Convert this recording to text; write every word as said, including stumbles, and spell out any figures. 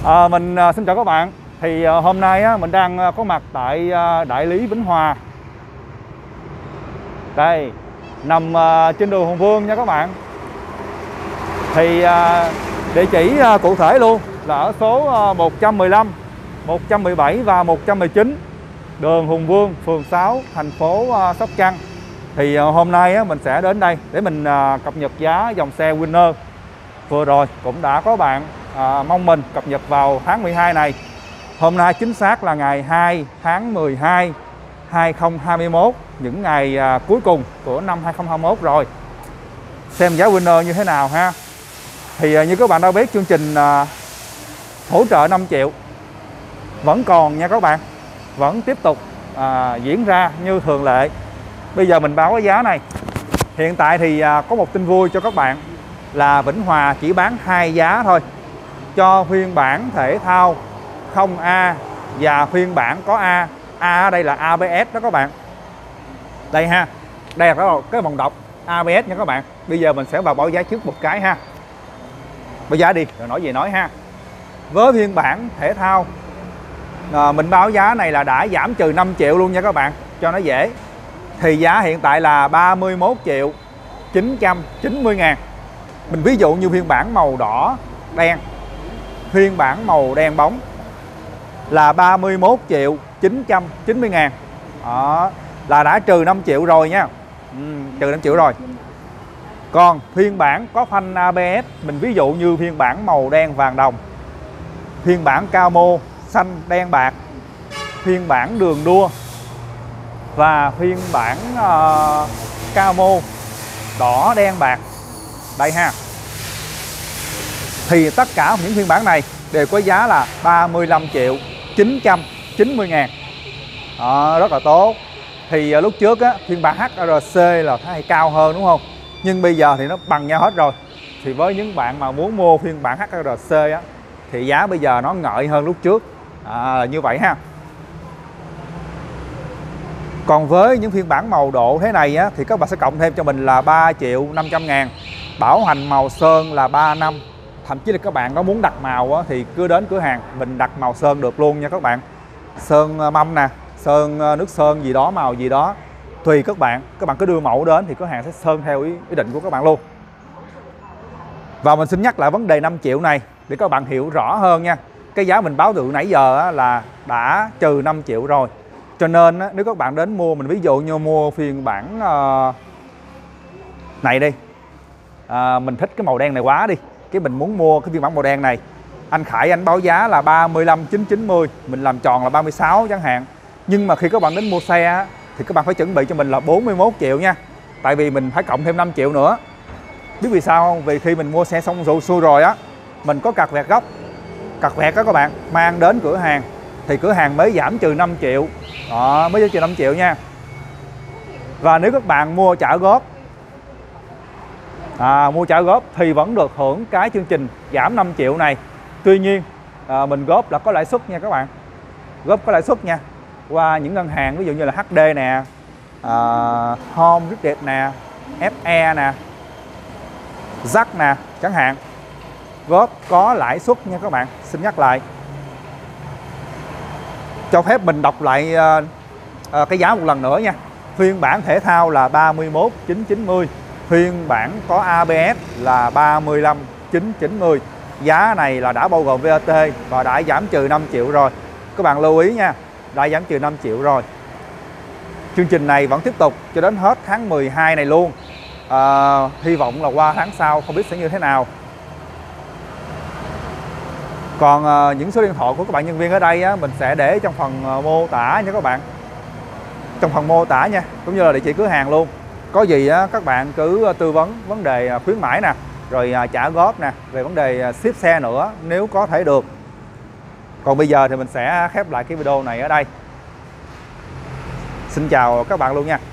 À, mình à, xin chào các bạn. Thì à, hôm nay á, mình đang à, có mặt tại à, đại lý Vĩnh Hòa. Đây, nằm à, trên đường Hùng Vương nha các bạn. Thì à, địa chỉ à, cụ thể luôn là ở số à, một trăm mười lăm, một trăm mười bảy và một trăm mười chín đường Hùng Vương, phường sáu, thành phố à, Sóc Trăng. Thì à, hôm nay á, mình sẽ đến đây để mình à, cập nhật giá dòng xe Winner. Vừa rồi cũng đã có bạn à, mong mình cập nhật vào tháng mười hai này. Hôm nay chính xác là ngày hai tháng mười hai hai nghìn không trăm hai mươi mốt, những ngày à, cuối cùng của năm hai nghìn không trăm hai mươi mốt rồi. Xem giá Winner như thế nào ha. Thì à, như các bạn đã biết, chương trình à, hỗ trợ năm triệu vẫn còn nha các bạn, vẫn tiếp tục à, diễn ra như thường lệ. Bây giờ mình báo cái giá này. Hiện tại thì à, có một tin vui cho các bạn là Vĩnh Hòa chỉ bán hai giá thôi, cho phiên bản thể thao không A và phiên bản có A. A ở đây là a bê ét đó các bạn. Đây ha, đây là cái, cái vòng đọc a bê ét nha các bạn. Bây giờ mình sẽ vào báo giá trước một cái ha. Báo giá đi rồi nói gì nói ha. Với phiên bản thể thao à, mình báo giá này là đã giảm trừ năm triệu luôn nha các bạn, cho nó dễ. Thì giá hiện tại là ba mươi mốt triệu chín trăm chín mươi ngàn. Mình ví dụ như phiên bản màu đỏ đen, phiên bản màu đen bóng là ba mươi mốt triệu chín trăm chín mươi ngàn. Đó, là đã trừ năm triệu rồi nha. Ừ, trừ năm triệu rồi. Còn phiên bản có phanh a bê ét, mình ví dụ như phiên bản màu đen vàng đồng, phiên bản camo xanh đen bạc, phiên bản đường đua và phiên bản uh, camo đỏ đen bạc. Đây ha. Thì tất cả những phiên bản này đều có giá là ba mươi lăm triệu chín trăm chín mươi ngàn. Đó, rất là tốt. Thì uh, lúc trước á, phiên bản hát rờ xê là thấy cao hơn đúng không? Nhưng bây giờ thì nó bằng nhau hết rồi. Thì với những bạn mà muốn mua phiên bản hát rờ xê á, thì giá bây giờ nó ngợi hơn lúc trước. À, như vậy ha. Còn với những phiên bản màu độ thế này á, thì các bạn sẽ cộng thêm cho mình là ba triệu năm trăm ngàn. Bảo hành màu sơn là ba năm. Thậm chí là các bạn có muốn đặt màu á, thì cứ đến cửa hàng mình đặt màu sơn được luôn nha các bạn. Sơn mâm nè, sơn nước sơn gì đó, màu gì đó, tùy các bạn. Các bạn cứ đưa mẫu đến thì cửa hàng sẽ sơn theo ý, ý định của các bạn luôn. Và mình xin nhắc lại vấn đề năm triệu này để các bạn hiểu rõ hơn nha. Cái giá mình báo từ nãy giờ á, là đã trừ năm triệu rồi. Cho nên á, nếu các bạn đến mua, mình ví dụ như mua phiên bản uh, này đi, uh, mình thích cái màu đen này quá đi, cái mình muốn mua cái phiên bản màu đen này. Anh Khải anh báo giá là ba mươi lăm chín trăm chín mươi, mình làm tròn là ba mươi sáu chẳng hạn. Nhưng mà khi các bạn đến mua xe á, thì các bạn phải chuẩn bị cho mình là bốn mươi mốt triệu nha. Tại vì mình phải cộng thêm năm triệu nữa. Biết vì sao không? Vì khi mình mua xe xong rồi xuôi rồi á, mình có cặt vẹt gốc, cặt vẹt đó các bạn, mang đến cửa hàng thì cửa hàng mới giảm trừ năm triệu. Đó, mới giảm trừ năm triệu nha. Và nếu các bạn mua trả góp, à, mua trả góp thì vẫn được hưởng cái chương trình giảm năm triệu này. Tuy nhiên à, mình góp là có lãi suất nha các bạn. Góp có lãi suất nha. Qua những ngân hàng ví dụ như là hát đê nè, à, Home Credit nè, ép e nè, Zack nè chẳng hạn. Góp có lãi suất nha các bạn. Xin nhắc lại. Cho phép mình đọc lại uh, uh, cái giá một lần nữa nha. Phiên bản thể thao là ba mươi mốt triệu chín trăm chín mươi, phiên bản có a bê ét là ba mươi lăm triệu chín trăm chín mươi. Giá này là đã bao gồm vê a tê và đã giảm trừ năm triệu rồi. Các bạn lưu ý nha, đã giảm trừ năm triệu rồi. Chương trình này vẫn tiếp tục cho đến hết tháng mười hai này luôn. À, hy vọng là qua tháng sau không biết sẽ như thế nào. Còn à, những số điện thoại của các bạn nhân viên ở đây á, mình sẽ để trong phần à, mô tả nha các bạn. Trong phần mô tả nha, cũng như là địa chỉ cửa hàng luôn. Có gì á, các bạn cứ tư vấn vấn đề khuyến mãi nè, rồi à, trả góp nè, về vấn đề à, ship xe nữa nếu có thể được. Còn bây giờ thì mình sẽ khép lại cái video này ở đây. Xin chào các bạn luôn nha.